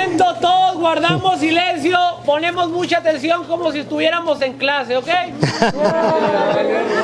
momento todos guardamos silencio, ponemos mucha atención como si estuviéramos en clase, ¿ok?